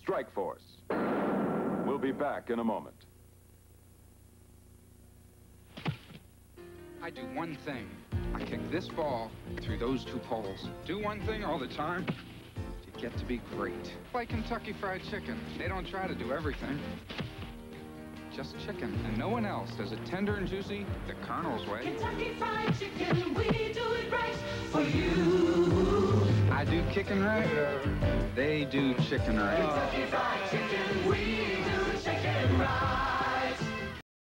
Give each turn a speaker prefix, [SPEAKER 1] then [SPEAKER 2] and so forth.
[SPEAKER 1] Strike Force. We'll be back in a moment.
[SPEAKER 2] I do one thing. I kick this ball through those two poles. Do one thing all the time to get to be great. Like Kentucky Fried Chicken. They don't try to do everything. Just chicken, and no one else does it tender and juicy the Colonel's way.
[SPEAKER 3] Kentucky Fried Chicken, we do it right for you.
[SPEAKER 2] I do kicking right, they do chicken right.
[SPEAKER 3] Kentucky Fried Chicken, we